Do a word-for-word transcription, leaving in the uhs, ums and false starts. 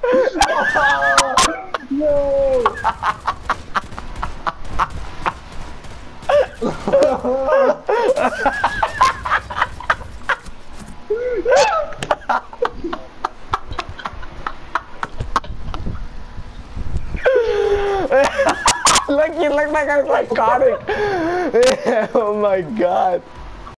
No! Look, you look like I'm psychotic. Oh my god.